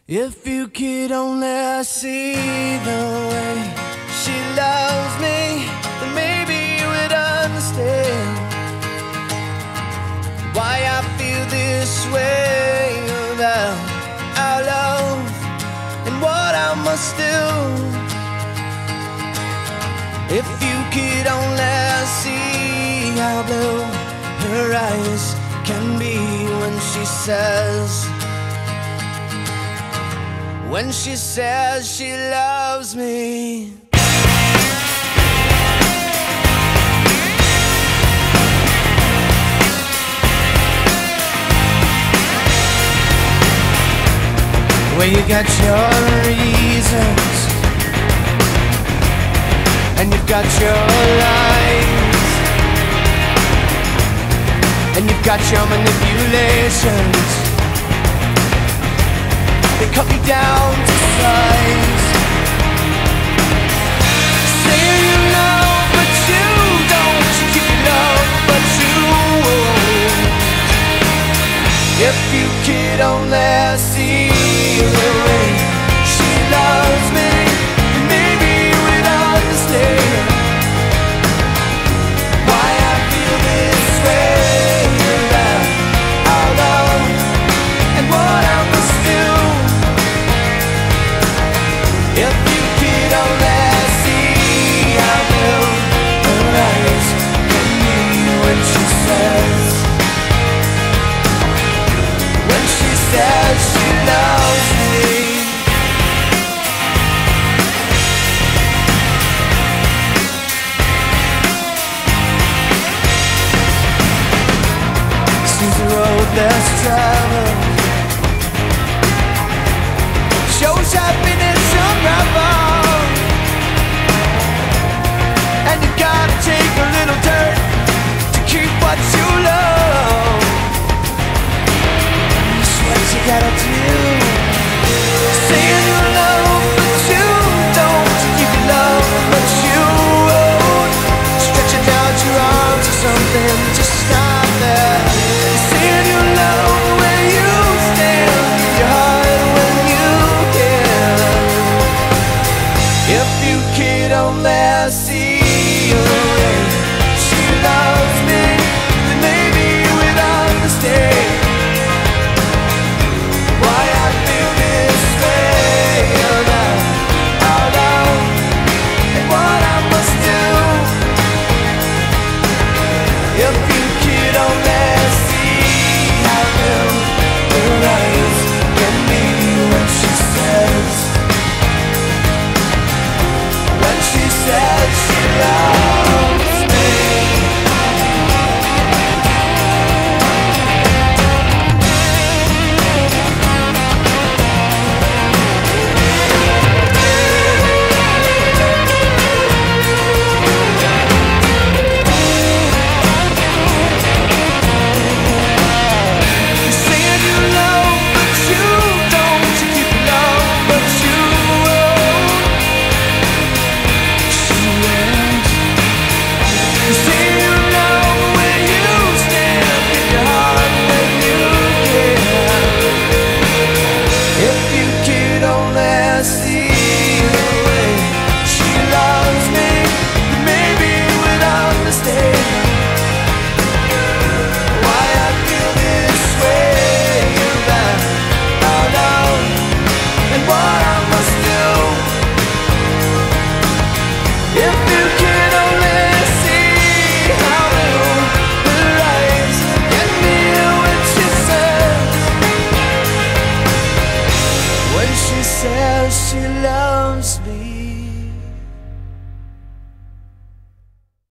If you could only see the way she loves me, then maybe you would understand why I feel this way about our love and what I must do. If you could only see how blue her eyes can be when she says she loves me. Well, you got your reasons and you've got your lies and you've got your manipulations. They cut me down to size. Say you love, but you don't. You keep your love, but you won't. If you could only see the way she loves me, maybe you would understand why I feel this way about our love and what I must do. If you could only see how blue her eyes can be when she says she loves me. Seems the road less traveled shows happiness unraveled, and you gotta take a little dirt to keep what you love. That's what you gotta do. Saying you love, but you don't. You keep your love, but you won't. Stretching out your arms or something, just stop there. Saying you love where you stand, give your heart when you can. If you could only see the way she loves me, then maybe you would understand why I feel this way about our love and what I must do. If you could only see how blue her eyes can be when she says she loves me. She says she loves me.